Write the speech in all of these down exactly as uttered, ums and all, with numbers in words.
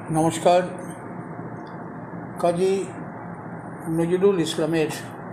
নমস্কার। কাজী নজরুল ইসলামের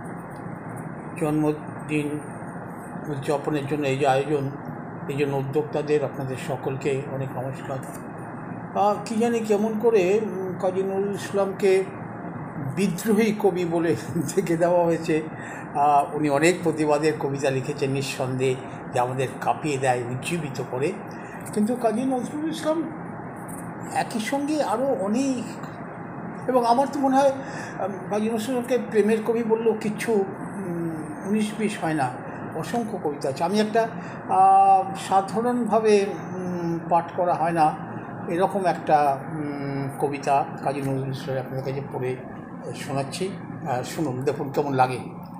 জন্মদিন উদযাপনের জন্য এই যে আয়োজন, এই জন্য উদ্যোক্তাদের আপনাদের সকলকে অনেক নমস্কার। কী জানি কেমন করে কাজী নজরুল ইসলামকে বিদ্রোহী কবি বলে দেখে দেওয়া হয়েছে। উনি অনেক প্রতিবাদের কবিতা লিখেছেন নিঃসন্দেহে, যা আমাদের কাঁপিয়ে দেয়, উজ্জীবিত করে। কিন্তু কাজী নজরুল ইসলাম একই সঙ্গে আরও অনেক, এবং আমার তো মনে হয় কাজী নজরুলকে প্রেমের কবি বললেও কিচ্ছু উনিশ বিশ হয় না। অসংখ্য কবিতা আছে। আমি একটা সাধারণভাবে পাঠ করা হয় না এরকম একটা কবিতা কাজী নজরুল ইসলামের আপনাদের কাছে পড়ে শোনাচ্ছি, শুনুন, দেখুন কেমন লাগে।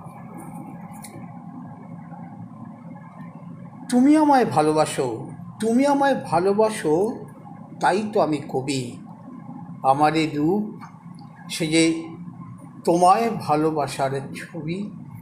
তুমি আমায় ভালোবাসো, তুমি আমায় ভালোবাসো, তাই তো আমি কবি। আমার এই রূপ সে যে তোমায় ভালোবাসার ছবি।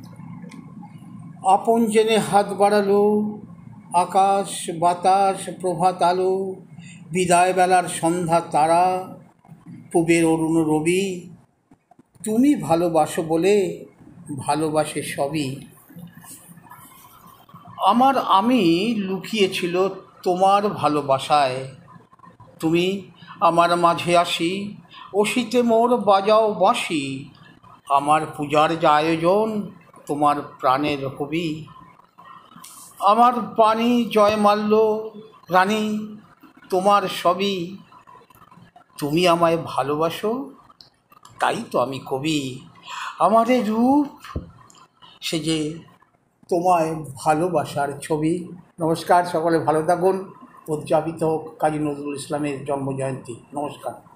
আপন জেনে হাত বাড়ালো আকাশ বাতাস প্রভাত আলো, বিদায় বেলার সন্ধ্যা তারা, পূবের অরুণ রবি। তুমি ভালোবাসো বলে ভালোবাসে সবই। আমার আমি লুকিয়েছিল তোমার ভালোবাসায়। তুমি আমার মাঝে আসি, অসিতে মোর বাজাও বাঁশি। আমার পূজার যা আয়োজন তোমার প্রাণের হবি। আমার পানি জয়মাল্য রানী তোমার সবই। তুমি আমায় ভালোবাসো, তাই তো আমি কবি। আমার এই রূপ সে যে তোমায় ভালোবাসার ছবি। নমস্কার, সকলে ভালো থাকুন। উদযাপিত হোক কাজী নজরুল ইসলামের জন্মজয়ন্তী। নমস্কার।